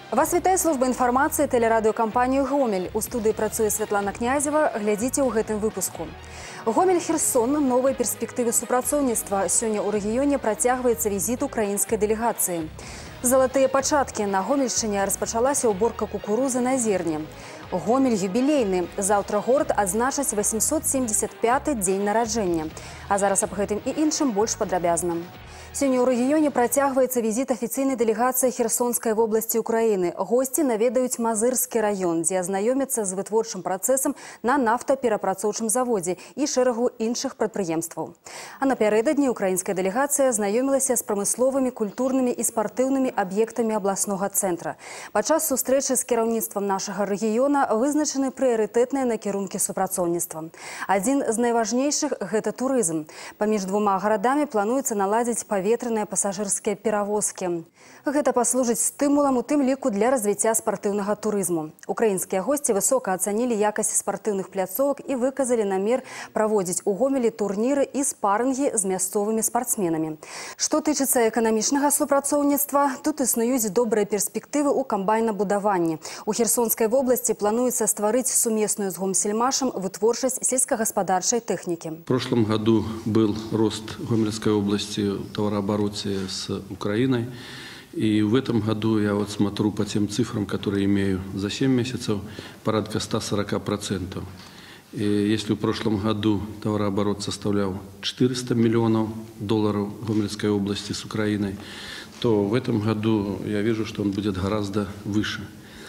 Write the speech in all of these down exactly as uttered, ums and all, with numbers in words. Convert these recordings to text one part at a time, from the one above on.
Вас вітае служба інфармацыі тэлерадыёкампанію «Гомель». У студыі працуе Святлана Князева. Глядзіце ў гэтым выпуску. Гомель-Херсон – новыя перспектывы супрацоўніцтва. Сёння ў рэгіёне працягваецца візіт украінскай дэлегацыі. Залатыя пачаткі. На Гомельшчыне распачалася ўборка кукурузы на зерне. Гомель юбілейны. Заўтра горад адзначыць восемьсот семьдесят пяты дзень нараджэння. А зараз аб гэтым і іншым больш падрабязна. Сёння ў рэгіёне працягваецца візіт афіцыйнай дэлегацыі Херсонскай вобласці Украіны. Госці наведаюць Мазырскі раён, дзе азнаёмяцца з вытворчым працэсам на нафтаперапрацоўчым заводзе і шэрагу іншых прадпрыемстваў. А напярэдадні украінская дэлегацыя знаёмілася з прамысловымі, культурнымі і спартыўнымі аб'ектамі абласнога цэнтра. Падчас сустрэчы з кіраўніцтвам нашага рэгіёна вызначаны прыярытэтныя накірункі супрацоўніцтва. Адзін з найважнейшых – гэта турызм. Паміж двума гарадамі плануецца наладзіць паветраныя пасажырскія перавозкі. Гэта паслужыць стымулам у тым ліку для развіцця спартыўнага турызму. Украінскія госці высока ацанілі якасць спартыўных пляцовак і выказалі намер праводзіць у Гомелі турніры і спаррынгі з мясцовымі спартсменамі. Што тычыцца эканамічнага супрацоўніцтва, тут існуюць добрыя перспектывы ў камбайнабудаванні. У Херсонскай вобласці плануецца стварыць сумесную з Гомсельмашам вытворчасць сельскагаспадарчай тэхнікі. В прошлом году был рост Гомельской области в товарообороте с Украиной. И в этом году я вот смотрю по тем цифрам, которые имею за семь месяцев, порядка ста сорока процентов. И если в прошлом году товарооборот составлял четыреста миллионов долларов в Гомельской области с Украиной, то в этом году я вижу, что он будет гораздо выше.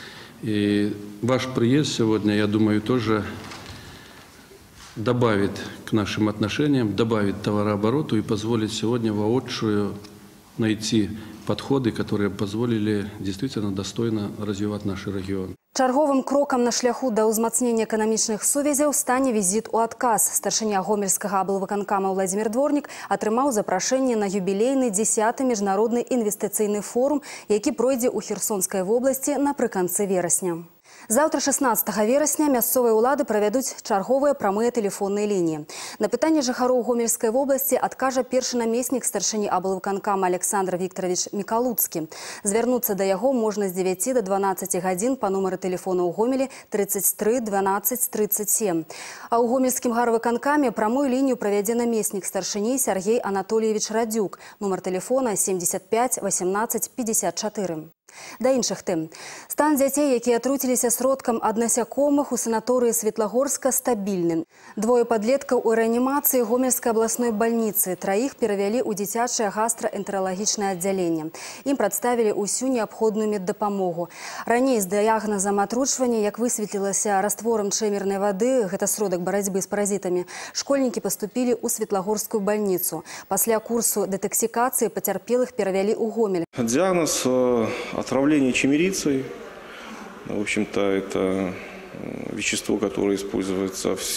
И ваш приезд сегодня, я думаю, тоже добавит к нашим отношениям, добавит товарообороту и позволит сегодня воочию найти подходы, которые позволили действительно достойно развивать наш регион. Чарговым крокам на шляху да ўзмацнення эканамічных сувязяў стане візіт у адказ. Старшыня Гомельскага аблвыканкама Владзімір Дворнік атрымаў запрашэнне на юбілейны дзесяты міжнародны інвестыцыйны форум, які пройдзе ў Херсонскай вобласці напрыканцы верасня. Заўтра шаснаццатага верасня мясцовыя ўлады правядуць чарговыя прамыя тэлефонныя лініі. На пытанне жыхароў Гомельскай вобласці адкажа першы намеснік старшыні аблвыканкама Александр Викторович Мікалуцкі. Звярнуцца да яго можна з дзевяці да дванаццаці гадзін па нумары тэлефона ў Гомелі тридцать три двенадцать тридцать семь. А ў Гомельскім гарвыканкаме прамую лінію правядзе намеснік старшыні Сергей Анатольевич Радзюк. Нумар тэлефона семьдесят пять восемнадцать пятьдесят четыре. Да іншых тэм. Стан дзяцей, якія атруціліся сродкам ад насякомых у санаторыі Светлагорска, стабільны. Двое падлеткаў у рэанімацыі Гомельскай абласной бальніцы. Траіх перавялі ў дзіцячае гастраэнтэралагічнае аддзяленне. Ім прадставілі ўсю неабходную меддапамогу. Раней з дыягназам атручвання, як высветлілася растворам чэмернай вады, гэта сродак барацьбы з паразітамі, школьнікі паступілі ў Светлагорскую бальніцу. Пасля курсу дэтаксікацыі пацярпелых перавялі ў Гомель. Диагноз отравление чимерицей. В общем-то, это вещество, которое используется в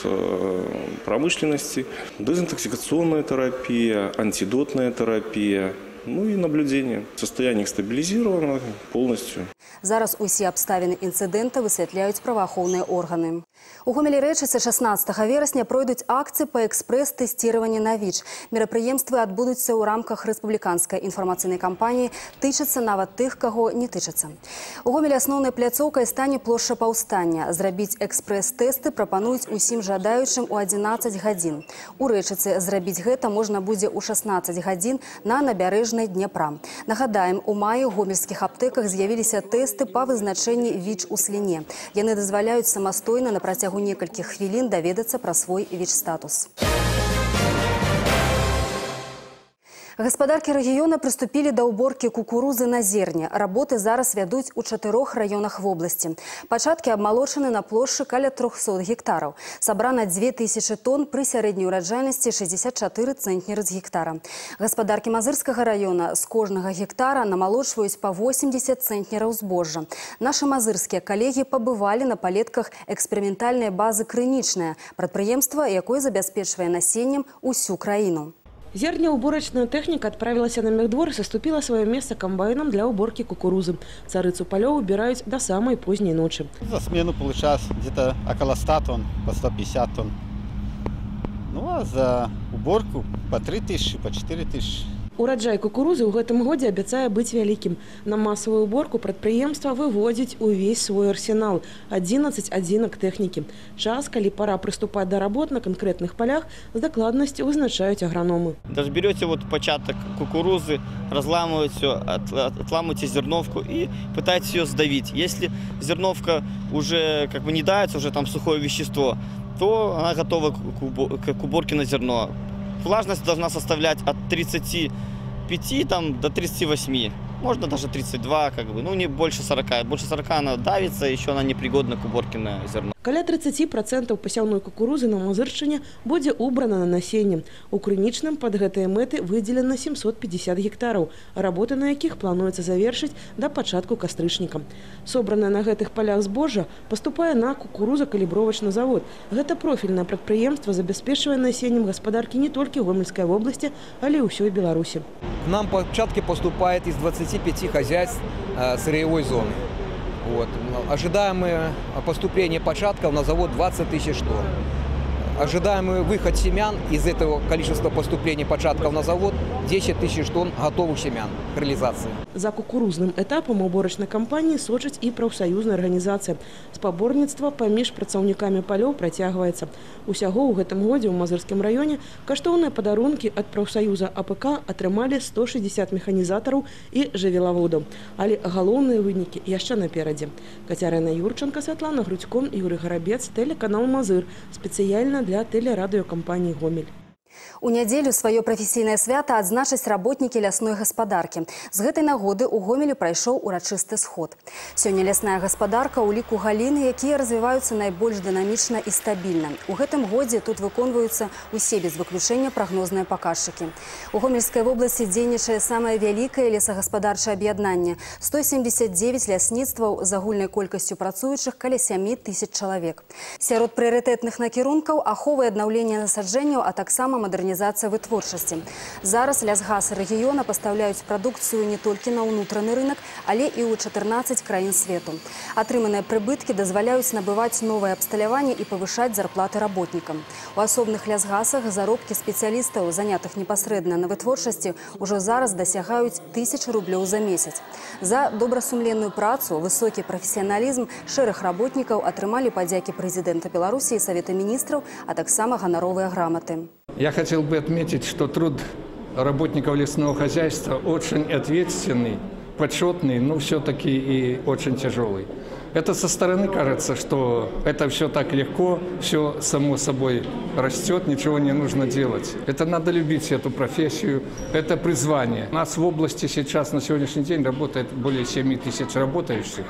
сельхозпромышленности. Дезинтоксикационная терапия, антидотная терапия, ну и наблюдение. Состояние их стабилизировано полностью. Зараз усе абставіны інцыдэнта высвятляюць праваахоўныя органы. У Гомелі рэчыцы шаснаццатага верасня пройдуць акцыі па экспрэс-тэсціраванні на ВІЧ. Мерапрыемствы адбудуцца ў рамках рэспубліканскай інфармацыйнай кампаніі, тычацца нават тых, каго не тычацца. У Гомелі асноўнай пляцоўкай стане плошча Паўстання. Зрабіць экспрэс-тэсты прапануюць усім жадаючым у адзінаццаць гадзін. У рэчыцы зрабіць гэта можна будзе ў шаснаццаць гадзін на набярэжнай Дняпра. Нагадаем, у маі ў гомельскіх аптэках з'явіліся тэсты па вызначэнні ВІЧ у сліне. Яны дазваляюць самастойна на працягу некалькіх хвілін даведацца пра свой ВІЧ-статус. Гаспадаркі рэгіёна прыступілі да ўборкі кукурузы на зерне. Работы зараз вядуць у чатырох раёнах вобласці. Пачаткі абмалочаны на плошчы каля трохсот гектараў. Сабрана дзве тысячы тонн пры сярэдняй ураджайнасці шэсцьдзесят чатыры цэнтнеры з гектара. Гаспадаркі Мазырскага раёна з кожнага гектара намалочваюць па восемьдесят цэнтнераў збожжа. Нашы мазырскія калегі пабывалі на палетках эксперыментальнай базы «Крынічная», прадпрыемства, якое забяспечвае насеннем усю краіну. Зернеуборочная техника отправилась на мехдвор и соступила свое место комбайном для уборки кукурузы. Царицу полев убирают до самой поздней ночи. За смену получалось где-то около ста тонн, по сто пятьдесят тонн. Ну а за уборку по три тысячи, по четыре тысячи. Ураджай кукурузы ў гэтым годзе абяцае быць вялікім. На масавую уборку прадпрыемства выводзіць увесь свой арсенал – адзінаццаць адзінак тэхнікі. Час, калі пора прыступаць да работ на канкрэтных полях, з дакладнасцю вызначаюць аграномы. Даже берете вот початок кукурузы, разламываете все, отламываете зерновку и пытаетесь ее сдавить. Если зерновка уже как бы не дается, уже там сухое вещество, то она готова к уборке на зерно. Влажность должна составлять от тридцати пяти там, до тридцати восьми. Можно даже тридцать два, как бы, ну не больше сорока. Больше сорока она давится, еще она непригодна к уборке на зерно. Каля тридцати процентов пасяўной кукурузы на Мазыршчыне будзе убрана на насенне. У Крынічным пад гэтыя мэты выделена семьсот пятьдесят гектараў, работы на якіх плануецца завершыць да пачатку кастрычніка. Собранае на гэтых полях збожжа паступае на кукурузакалібровачны завод. Гэта профільнае прадпрыемства забяспечвае насеннем гаспадаркі не толькі Гомельскай вобласці, але і ўсёй Беларусі. К нам початки поступает из двадцати пяти хозяйств э, сырьевой зоны. Вот. Ожидаемое поступление початков на завод двадцать тысяч тонн. Ожидаемый выход семян из этого количества поступления початков на завод десять тысяч тонн готовых семян к реализации. За кукурузным этапом уборочной кампании сочыць і прафсаюзная арганізацыя. Спаборніцтва паміж працаўнікамі палёў працягваецца. Усяго ў гэтым годзе ў Мазырскім раёне каштоўныя падарункі ад прафсаюза А П К атрымалі сто шестьдесят механізатараў і жывёлаводаў. Але галоўныя вынікі яшчэ наперадзе. Кацярына Юрченко, Святлана Грудько, Юрий Гарабец, телеканал Мазыр. Спецыяльна для телерадиокомпании «Гомель». У нядзелю сваё прафесійнае свята адзначаць работнікі лясной гаспадаркі. З гэтай нагоды ў Гомелі прайшоў урачысты сход. Сёння лясная гаспадарка ў ліку галін, якія развіваюцца найбольш дынамічна і стабільна. У гэтым годзе тут выконваюцца усе без выключэння прагнозныя паказчыкі. У Гомельскай вобласці дзейнічае самае вялікае лесагаспадарчае аб'яднанне – сто семьдесят девять лясніцтваў з агульнай колькасцю працуючых каля сямі тысяч чалавек. Сярод прыярытэтных накірункаў – ахова і аднаўленне насаджэнняў, а таксама мадэрнізацыя вытворчасці. Зараз лясгасы рэгіёна пастаўляюць прадукцыю не толькі на ўнутраны рынок, але і ў чатырнаццаць краін свету. Атрыманыя прыбыткі дазваляюць набываць новае абсталяванне і павышаць зарплаты работнікам. У асобных лясгасах заробкі спецыялістаў, занятых непасрэдна на вытворчасці, ужо зараз дасягаюць тысячы рублёў за месяц. За добрасумленную працу, высокі прафесіяналізм шэраг работнікаў атрымалі падзякі прэзідэнта Беларусі і Савета міністраў, а таксама ганаровыя граматы. Я хотел бы отметить, что труд работников лесного хозяйства очень ответственный, почетный, но все-таки и очень тяжелый. Это со стороны кажется, что это все так легко, все само собой растет, ничего не нужно делать. Это надо любить эту профессию, это призвание. У нас в области сейчас на сегодняшний день работает более семи тысяч работающих.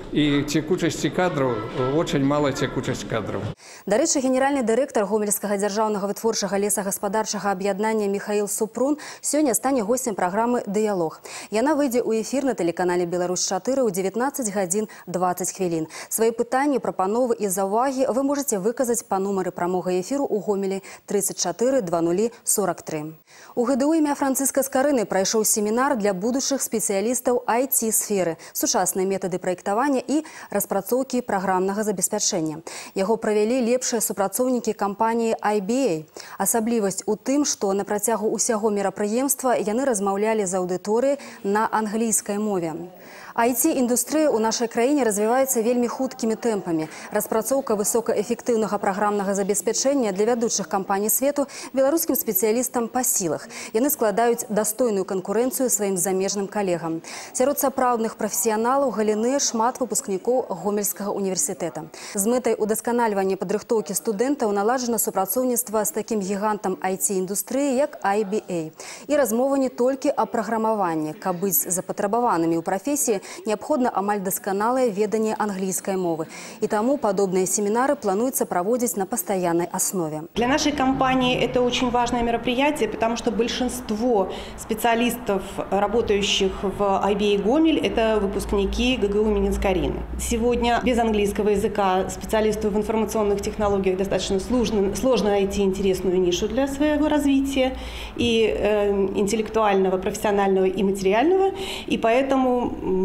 И текучести кадров, очень мало текучесть кадров. Дарэчы, генеральны дырэктар Гомельскага дзяржаўнага вытворчага лесагаспадарчага аб'яднання Михаил Супрун сёння стане госцем праграмы «Дыялог». Яна выйдзе ў эфір на тэлеканале «Беларусь-чатыры» ў дзевятнаццаць гадзін дваццаць хвілін. Свае пытанні, прапановы і заўвагі вы можаце выказаць па нумары прамога эфіру ў Гомелі тридцать четыре двадцать сорок три. У гэ дэ у імя Францыска Скарыны прайшоў семінар для будучых спецыялістаў ай ти-сферы, сучасныя метады праектавання і распрацоўкі праграмнага забеспячэння. Яго правялі лепшыя супрацоўнікі кампаніі ай би эй. Асаблівасць у тым, што на працягу ўсяго мерапрыемства яны размаўлялі з аўдыторыяй на англійскай мове. ай ти-індустрыя ў нашай краіне развіваецца вельмі хуткімі тэмпамі. Распрацоўка высокаэфектыўнага праграмнага забеспячэння для вядучых кампаній свету беларускім спецыялістам па сілах. Яны складаюць дастойную канкурэнцыю сваім замежным калегам. Сярод сапраўдных прафесіяналаў галіны шмат выпускнікоў Гомельскага універсітэта. З мэтай удасканальвання падрыхтоўкі студэнтаў наладжана супрацоўніцтва з такім гігантам ай ти-індустрыі, як ай би эй. І размова не толькі аб праграмаванні. Каб быць запатрабаванымі ў прафесіі, необходно амаль досконалое ведание английской мовы. И тому подобные семинары планируется проводить на постоянной основе. Для нашей компании это очень важное мероприятие, потому что большинство специалистов, работающих в ай би эй Гомель, это выпускники гэ гэ у имени Скарины. Сегодня без английского языка специалисту в информационных технологиях достаточно сложно, сложно найти интересную нишу для своего развития, и э, интеллектуального, профессионального и материального. И поэтому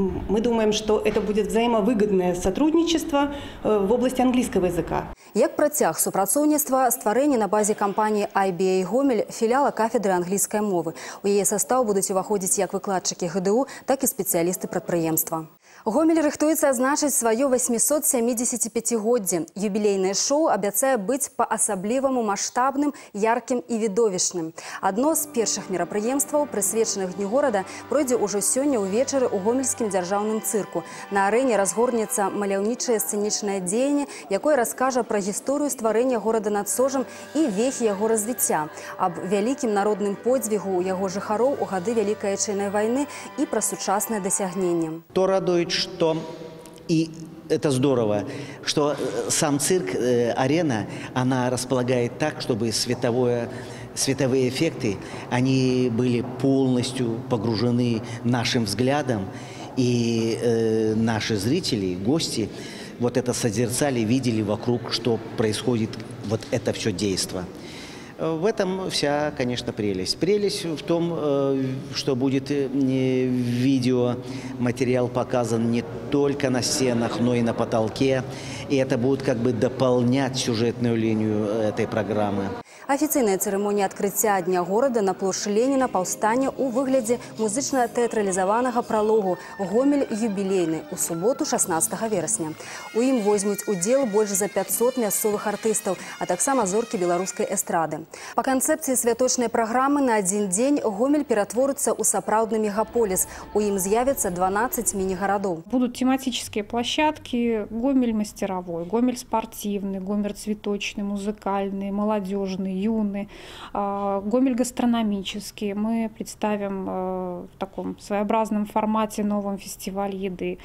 мы думаем, что это будет взаимовыгодное сотрудничество в области английского языка. Як працяг супрацоўніцтва стварэнне на базе кампаніі ай би эй Гомель філіала кафедры англійскай мовы. У яе састаў будуць уваходзіць як выкладчыкі гэ дэ у, так і спецыялісты прадпрыемства. Гомель рыхтуецца адзначыць сваё восьмісот сямідзесяціпяцігоддзе. Юбілейнае шоу абяцае быць па-асабліваму маштабным, яркім і відовішчным. Адно з першых мерапрыемстваў, прысвечаных Дню горада, пройдзе ўжо сёння ўвечары ў гомельскім дзяржаўным цырку. На арэне разгорнецца маляўнічае сцэнічнае дзеянне, якое раскажа пра гісторыю стварэння горада над Сожам і вехі яго развіцця, аб вялікім народным подзвігу яго жыхароў у гады Вялікай Айчыннай вайны і пра сучаснае дасягненне. То радует, что и это здорово, что сам цирк, арена, она располагает так, чтобы световое, световые эффекты, они были полностью погружены нашим взглядом, и э, наши зрители, гости, вот это созерцали, видели вокруг, что происходит вот это все действо. В этом вся, конечно, прелесть. Прелесть в том, что будет видеоматериал показан не только на стенах, но и на потолке. И это будет как бы дополнять сюжетную линию этой программы. Афіцыйная цырымонія адкрыцця Дня горада на плошчы Леніна паўстане ў выглядзе музычна-тэатралізаванага пралогу «Гомель юбілейны» у суботу шаснаццатага верасня. У ім возьмуць удзел больш за пятьсот мясцовых артыстаў, а таксама зоркі беларускай эстрады. Па канцэпцыі святочнай праграмы на адзін дзень Гомель ператворыцца ў сапраўдны мегаполіс. У ім з'явіцца дванадцать мини-гарадоў. Будут тематические площадки: Гомель мастеровой, Гомель спортивный, Гомель цветочный, музыкальный, молодежный, юный, Гомель гастрономический. Мы представим в таком своеобразном формате новом фестиваль еды.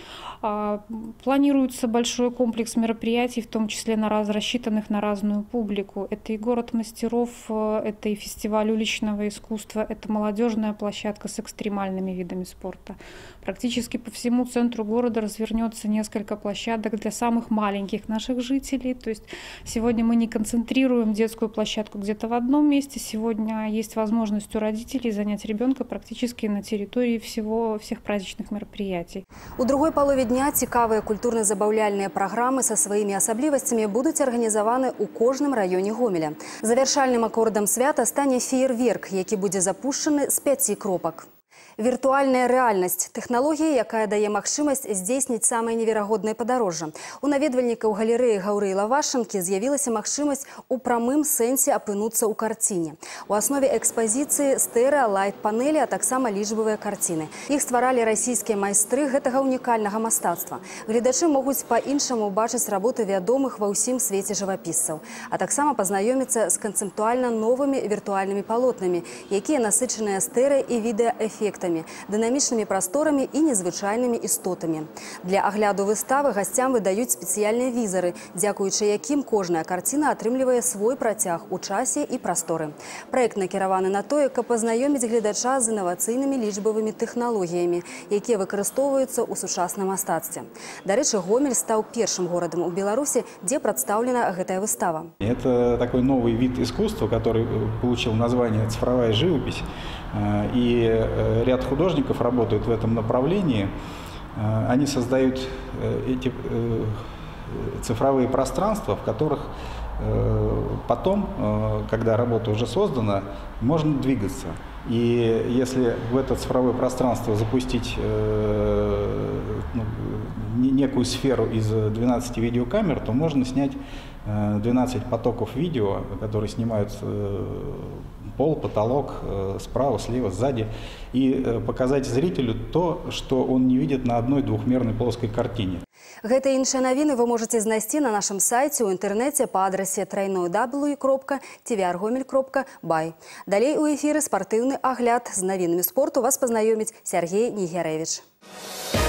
Планируется большой комплекс мероприятий, в том числе на раз, рассчитанных на разную публику. Это и город мастеров, это и фестиваль уличного искусства, это молодежная площадка с экстремальными видами спорта. Практически по всему центру города развернется несколько площадок для самых маленьких наших жителей. То есть сегодня мы не концентрируем детскую площадку где-то в одном месте. Сегодня есть возможность у родителей занять ребенка практически на территории всего, всех праздничных мероприятий. У другой палове дня цікавыя культурна-забаўляльныя праграмы са сваімі асаблівасцямі будуць арганізаваны ў кожным раёне Гомеля. Завяршальным акордам свята стане феерверк, які будзе запушчаны з пяці кропак. Віртуальная рэальнасць – тэхналогія, якая дае магчымасць здзейсніць самае неверагоднае падарожжа. У наведвальнікаў галерэі Гаўрыла Вашанкі з'явілася магчымасць у прамым сэнсе апынуцца ў карціне. У аснове экспазіцыі стэрэа, лайт-панелі, а таксама лічбавыя карціны. Іх стваралі расійскія майстры гэтага унікальнага мастацтва. Гледачы могуць па-іншаму бачыць работы вядомых ва ўсім свеце жывапісцаў, а таксама пазнаёміцца з канцэптуальна новымі віртуальнымі палотнамі, якія насычаныя стэрэа і відэаэфектамі, дынамічнымі прасторамі і незвычайнымі істотамі. Для агляду выставы гасцям выдаюць спецыяльныя візары, дзякуючы якім кожная карціна атрымлівае свой працяг у часе і прасторы. Праект накіраваны на тое, каб пазнаёміць гледача з інавацыйнымі лічбавымі тэхналогіямі, якія выкарыстоўваюцца ў сучасным мастацтве. Дарэчы, Гомель стаў першым горадам у Беларусі, дзе прадстаўлена гэтая выстава. Это такой новый вид искусства, который получил название «цифровая живопись». И ряд художников работают в этом направлении. Они создают эти цифровые пространства, в которых потом, когда работа уже создана, можно двигаться. И если в это цифровое пространство запустить ну, некую сферу из двенадцати видеокамер, то можно снять двенадцать потоков видео, которые снимают пол, потолок, справа, слева, сзади, и показать зрителю то, что он не видит на одной двухмерной плоской картине. Гэта і іншыя навіны вы можаце знайсці на нашым сайце ў інтэрнэце па адрасе трайной дабл ю кропка ти ви ар гомель кропка бай. Далей у эфіры спартыўны агляд з навінамі спорту вас пазнаёміць Сяргей Нігярэвіч.